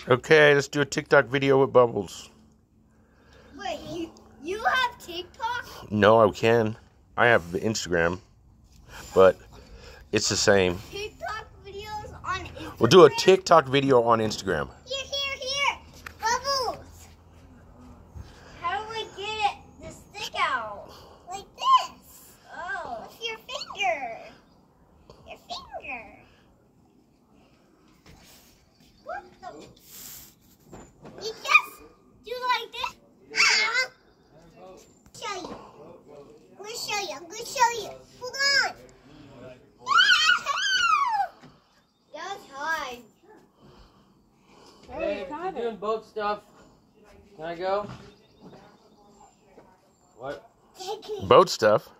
Okay, let's do a TikTok video with Bubbles. Wait, you have TikTok? No, I can. I have Instagram, but it's the same. TikTok videos on Instagram? We'll do a TikTok video on Instagram. Here. Bubbles. How do I get the stick out? Like this. Oh. With your finger. What the? You just do like this. Show you. I'm gonna show you. Hold on. That was hard. Hey, you're doing boat stuff. Can I go? What? Boat stuff?